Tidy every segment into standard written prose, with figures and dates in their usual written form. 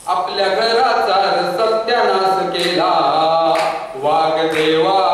आपल्या घराचा सत्यानाश केला वाघदेवा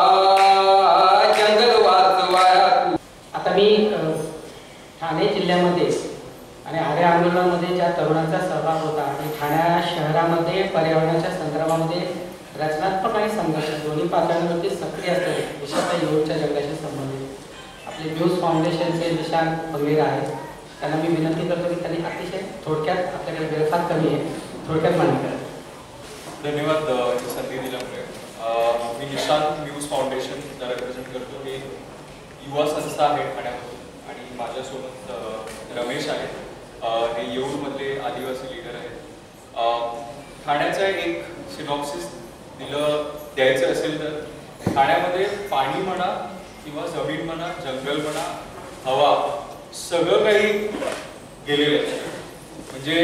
जंगल वाचवाया तू। आता मी ठाणे जिल्ह्यामध्ये आणि आर्य आंदोलनामध्ये ज्या तरुणांचा सहभाग होता आणि ठाणे शहरामध्ये पर्यावरणाच्या संदर्भामध्ये रचनात्मक आणि संघर्ष दोन्ही पातळ्यांवरती सक्रिय असलेले विशेषतः येऊरच्या जंगलाशी संबंधित आपले न्यूज फाउंडेशनचे निशांत बंगेर आहेत, त्यांना मी विनंती करतो की त्यांनी अतिशय थोडक्यात, आपल्याकडे वेळ फार कमी आहे, थोडक्यात मांडणी करा. धन्यवाद ही संधी दिल्यामुळे. मी निशांत न्यूज फाउंडेशनला रिप्रेझेंट करतो. ही युवा संस्था आहे ठाण्यामधून आणि माझ्यासोबत रमेश आहेत, हे येऊरमधले आदिवासी लीडर आहेत. ठाण्याचं एक सिनॉप्सिस द्यायचं असेल तर ठाण्यामध्ये पाणी म्हणा किंवा जमीन म्हणा, जंगल म्हणा, हवा, सगळं काही गेलेलं आहे. म्हणजे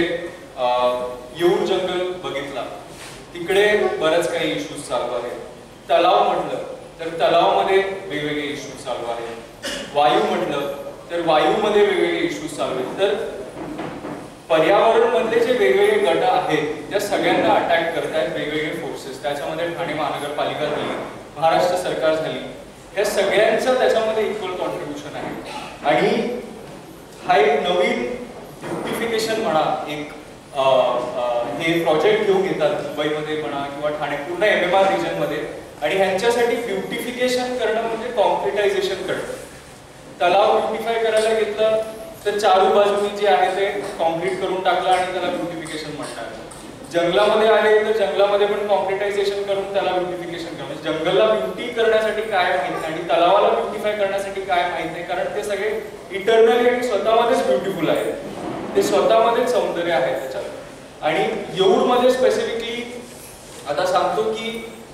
येऊर जंगल बघितला, तिकडे बरेच काही इश्यूज चालू आहेत. तलाव म्हटलं तर तलावामध्ये वेगवेगळे इश्यूज चालू आहेत. वायू म्हटलं तर वायूमध्ये वेगवेगळे इश्यूज चालू आहेत. तर पर्यावरण मधले जे वेगवेगळे गट आहेत त्या सगळ्यांना अटॅक करतायत वेगवेगळे फोर्सेस. त्याच्यामध्ये ठाणे महानगरपालिका झाली, महाराष्ट्र सरकार झाली, ह्या सगळ्यांचं त्याच्यामध्ये इक्वल कॉन्ट्रीब्युशन आहे. आणि हा एक नवीन ब्युटिफिकेशन म्हणा, एक हे प्रोजेक्ट घेऊन येतात मुंबईमध्ये म्हणा किंवा ठाणे पूर्ण MMR रिजनमध्ये, आणि ह्यांच्यासाठी ब्युटिफिकेशन करणं म्हणजे कॉन्क्रिटायझेशन करणं. तलाव ब्युटिफाय करायला घेतलं तर चारू बाजूनी जे आहे ते कॉन्क्रीट करून टाकलं आणि त्याला ब्युटिफिकेशन म्हणतात. जंगलामध्ये आले तर जंगलामध्ये पण कॉन्क्रिटायझेशन करून त्याला ब्युटिफिकेशन करणं. म्हणजे जंगलला ब्युटी करण्यासाठी काय माहित नाही आणि तलावाला ब्युटिफाय करण्यासाठी काय माहित नाही, कारण ते सगळे इटर्नली आणि स्वतःमध्येच ब्युटिफुल आहे, ते स्वतःमध्येच सौंदर्य आहे त्याच्यात. आणि येऊरमध्ये स्पेसिफिकली आता सांगतो की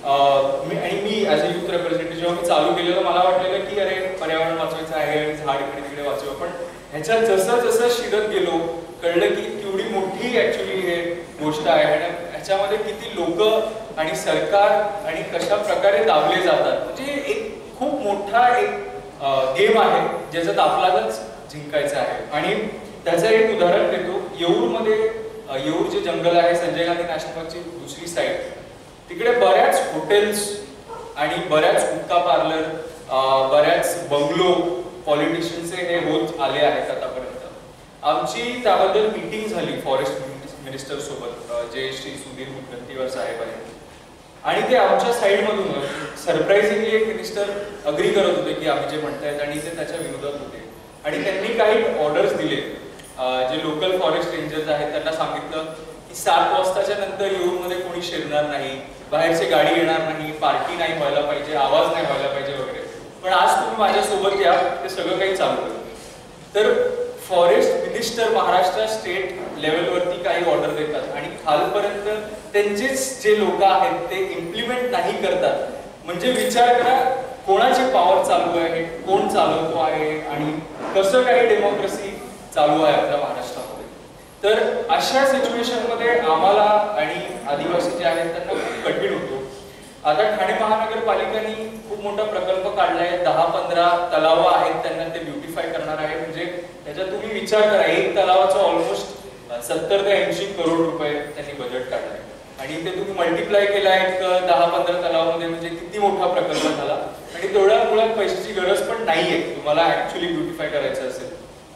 मी ॲज अ युथ रिप्रेझेंटेटिव्ह जेव्हा मी चालू केलेलं मला वाटलेलं की अरे पर्यावरण वाचवायचं आहे आणि झाड इकडे तिकडे वाचवा, पण ह्याच्यात जसं जसं शिरत गेलो कळलं की केवढी मोठी ऍक्च्युली हे गोष्ट आहे आणि ह्याच्यामध्ये किती लोक आणि सरकार आणि कशा प्रकारे दाबले जातात. म्हणजे एक खूप मोठा एक गेम आहे ज्याच्यात आपल्यालाच जिंकायचं आहे. आणि त्याचं एक उदाहरण देतो. येऊरमध्ये येऊर जे जंगल आहे, संजय गांधी नॅशनल पार्कची दुसरी साईड, तिकडे बऱ्याच हॉटेल्स आणि बऱ्याच हुक्का पार्लर, बऱ्याच बंगलो पॉलिटिशियन्सचे हे होत आले आहेत आतापर्यंत. आमची त्याबद्दल मीटिंग झाली फॉरेस्ट मिनिस्टर सोबत, जे श्री सुधीर मुनगंटीवार साहेब आहेत, आणि ते आमच्या साईडमधून सरप्राइझिंगली एक मिनिस्टर अग्री करत होते की आम्ही जे म्हणतायत, आणि ते त्याच्या विरोधात होते. आणि त्यांनी काही ऑर्डर्स दिले. जे लोकल फॉरेस्ट रेंजर्स आहेत त्यांना सांगितलं की 7 वाजताच्या नंतर येऊरमध्ये कोणी शिरणार नाही, बाहेरची गाडी येणार नाही, पार्टी नाही व्हायला पाहिजे, आवाज नाही व्हायला पाहिजे वगैरे. पण आज तुम्ही माझ्यासोबत या, ते सगळं काही चालू आहे. तर फॉरेस्ट मिनिस्टर महाराष्ट्र स्टेट लेवलवरती काही ऑर्डर देतात आणि खालपर्यंत त्यांचेच जे लोक आहेत ते इम्प्लिमेंट नाही करतात. म्हणजे विचार करा कोणाची पॉवर चालू आहे, कोण चालवतो आहे आणि कसं काही डेमोक्रेसी चालू आहे आपल्या महाराष्ट्रामध्ये. तर अशा सिच्युएशन मध्ये आम्हाला आणि आदिवासी जे आहेत त्यांना खूप कठीण होतो. आता ठाणे महानगरपालिकेने खूप मोठा प्रकल्प काढलाय. 10-15 तलाव आहेत, त्यांना ते ब्युटिफाय करणार आहे. म्हणजे त्याच्यात तुम्ही विचार करा, एक तलावाचं ऑलमोस्ट 70 ते 80 करोड रुपये त्यांनी बजेट काढलाय आणि ते तुम्ही मल्टिप्लाय केला एक 10-15 तलावामध्ये, म्हणजे किती मोठा प्रकल्प झाला. आणि तेवढ्या मुळात पैशाची गरज पण नाहीये तुम्हाला ऍक्च्युअली ब्युटिफाय करायचं असेल.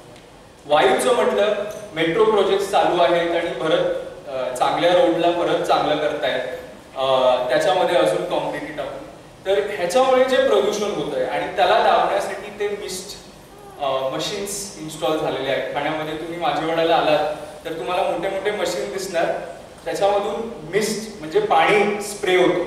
वायूचं म्हटलं, मेट्रो प्रोजेक्ट चालू आहेत आणि परत चांगल्या रोडला परत चांगलं करतायत, त्याच्यामध्ये अजून कॉन्क्रीट टाकून. तर ह्याच्यामुळे जे प्रदूषण होत आहे आणि त्याला दाबण्यासाठी ते मिस्ट मशीन्स इन्स्टॉल झालेले आहेत ठाण्यामध्ये. तुम्ही माझेवाड्याला आलात तर तुम्हाला मोठे मोठे मशीन दिसणार, त्याच्यामधून मिस्ट म्हणजे पाणी स्प्रे होतो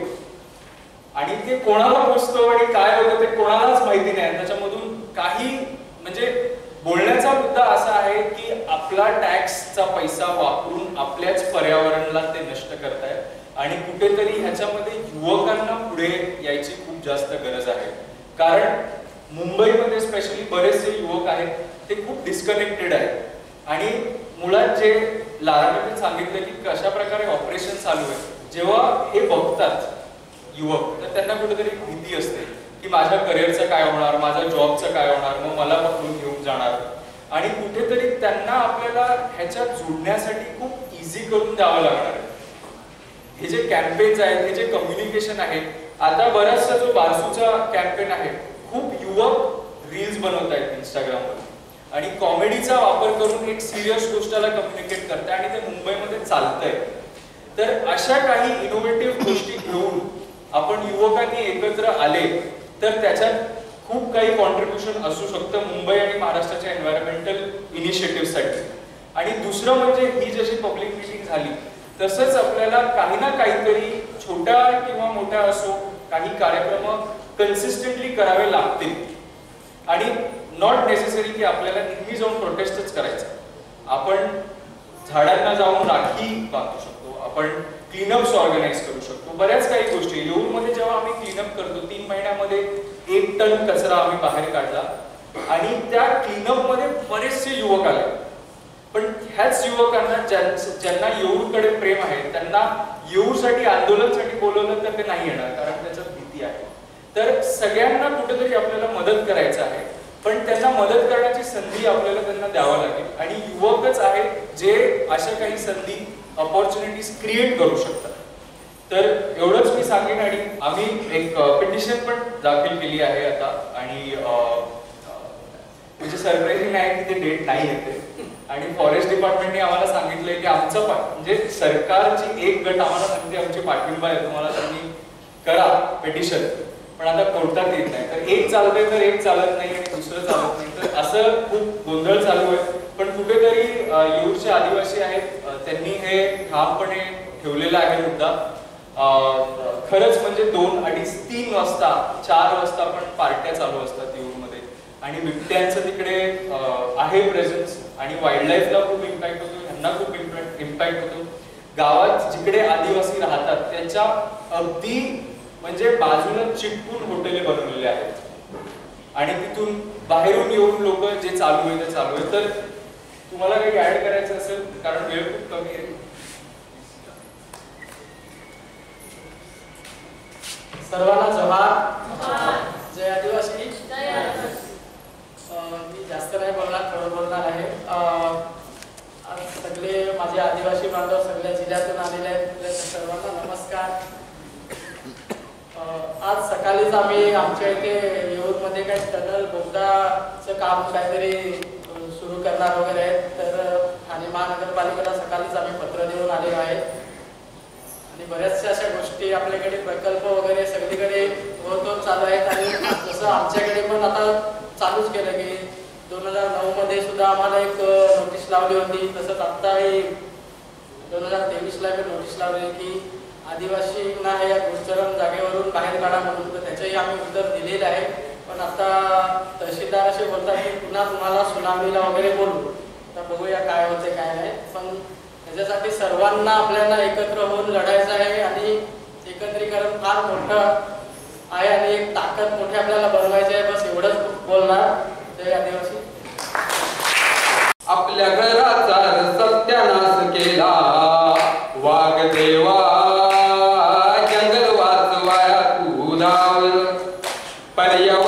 आणि ते कोणाला पोचतो आणि काय होतं ते कोणालाच माहिती नाही. त्याच्यामधून काही म्हणजे बोलण्याचा मुद्दा असा आहे की आपला टॅक्सचा पैसा वापरून आपल्याच पर्यावरणाला ते नष्ट करतायत आणि कुठेतरी ह्याच्यामध्ये युवकांना पुढे यायची खूप जास्त गरज आहे. कारण मुंबईमध्ये स्पेशली बरेचसे युवक आहेत ते खूप डिस्कनेक्टेड आहेत आणि मुळात जे लाराने सांगितलं की कशा प्रकारे ऑपरेशन चालू आहे, जेव्हा हे बघतात युवक तर त्यांना कुठेतरी भीती असते की माझ्या करिअरचं काय होणार, माझ्या जॉबचं काय होणार, मग मला पकडून घेऊन जाणार. आणि कुठेतरी त्यांना आपल्याला ह्याच्यात जोडण्यासाठी खूप इझी करून द्यावं लागणार आहे. हे जे कॅम्पेन्स आहेत, हे जे कम्युनिकेशन आहे, आता बराचसा जो बारसूचा कॅम्पेन आहे, खूप युवक रील्स बनवत आहेत इंस्टाग्रामवर आणि कॉमेडीचा वापर करून एक सिरियस गोष्टीला कम्युनिकेट करताय आणि ते मुंबईमध्ये चालतंय. तर अशा काही इनोव्हेटिव्ह गोष्टी घेऊन आपण युवकांनी एकत्र आले तर त्याच्यात खूप काही कॉन्ट्रीब्युशन असू शकतं मुंबई आणि महाराष्ट्राच्या एन्व्हायरमेंटल इनिशिएटिव्हसाठी. आणि दुसरं म्हणजे ही जशी पब्लिक मीटिंग झाली तसंच आपल्याला काही ना काहीतरी छोटा किंवा मोठा असो काही कार्यक्रम कन्सिस्टंटली करावे लागतील. आणि नॉट नेसेसरी की आपल्याला नेहमी जाऊन प्रोटेस्टच करायचं. आपण झाडांना जाऊन राखी बांधू शकतो, आपण क्लीनअप्स ऑर्गनाईज करू शकतो, बऱ्याच काही गोष्टी. येऊरमध्ये जेव्हा आम्ही क्लीनअप करतो 3 महिन्यामध्ये 1 टन कचरा आम्ही बाहेर काढला आणि त्या क्लीनअप मध्ये बरेचसे युवक आले. पण ह्याच युवकांना ज्यांना येऊरकडे प्रेम आहे त्यांना येऊरसाठी आंदोलनासाठी बोलवलं तर ते नाही येणार, कारण त्याच्यात भीती आहे. तर सगळ्यांना कुठेतरी आपल्याला मदत करायचं आहे, पण त्यांना मदत करण्याची संधी आपल्याला त्यांना द्यावं लागेल. आणि युवकच आहेत जे अशा काही संधी अपॉर्च्युनिटीज क्रिएट करू शकतात. तर एवढंच मी सांगेन. आणि आम्ही एक पिटिशन पण दाखल केली आहे आता. आणि म्हणजे सरप्राइझिंग आहे की ते डेट नाही येते. आणि फॉरेस्ट डिपार्टमेंटने आम्हाला सांगितलंय की आमचं म्हणजे सरकारची एक गट आम्हाला सांगते आमची पाठिंबा आहे तुम्हाला, तुम्ही करा पिटिशन, पण आता कोर्टात येत नाही. तर एक चालतंय तर एक चालत नाही आणि दुसरं चालत नाही. तर असं खूप गोंधळ चालू आहे. पण कुठेतरी येऊरचे आदिवासी आहेत त्यांनी हे ठामपणे ठेवलेलं आहे मुद्दा. खरंच म्हणजे 2, 2:30, 3 वाजता 4 वाजता पण पार्ट्या चालू असतात येऊरमध्ये. आणि बिबट्यांचं तिकडे आहे प्रेझेन्स आणि वाईल्ड लाईफला खूप इम्पॅक्ट होतो, ह्यांना खूप इम्पॅक्ट होतो. गावात जिकडे आदिवासी राहतात त्याच्या अगदी म्हणजे बाजूला चिटकून हॉटेले बनवलेले आहेत आणि तिथून बाहेरून येऊन लोक जे चालू आहे ते चालू आहे. तर तुम्हाला काही ऍड करायचं असेल, कारण वेळ खूप कमी आहे. सर्वांना जोहार. जय आदिवासी. मी जास्त नाही बोलणार, थोडं बोलणार आहे. आज सगळे माझे आदिवासी बांधव सगळ्या जिल्ह्यातून आलेले आहेत, सर्वांना नमस्कार. आज सकाळीच आम्ही आमच्या इथे येऊरमध्ये काही टनल बोगदाचं काम काहीतरी सुरू करणार वगैरे आहेत. तर ठाणे महानगरपालिकेला सकाळीच आम्ही पत्र देऊन आलेलो आहे. आणि बऱ्याचशा अशा गोष्टी आपल्याकडे प्रकल्प वगैरे सगळीकडे होत चालू आहेत. आणि जसं आमच्याकडे पण आता चालूच केलं की 2009 मध्ये सुद्धा आम्हाला एक नोटीस लावली होती. तसंच आत्ताही 2023ला नोटीस लावली की आदिवासींना या गोचरण जागेवरून बाहेर काढा म्हणून. तर त्याचंही आम्ही उत्तर दिलेलं आहे. पण आता तहसीलदार असे बोलतात की पुन्हा तुम्हाला सुनावणीला वगैरे बोलू. तर बघूया काय होते काय नाही. पण त्याच्यासाठी सर्वांना आपल्याला एकत्र होऊन लढायचं आहे आणि एकत्रीकरण फार मोठं आहे आणि एक ताकद मोठी आपल्याला बनवायची आहे. बस एवढंच बोलणार. जय आदिवासी. आपल्या घराचा सत्यानाश केला वाघदेवा, जंगल वाचवाया तू धाव. पर्यावरण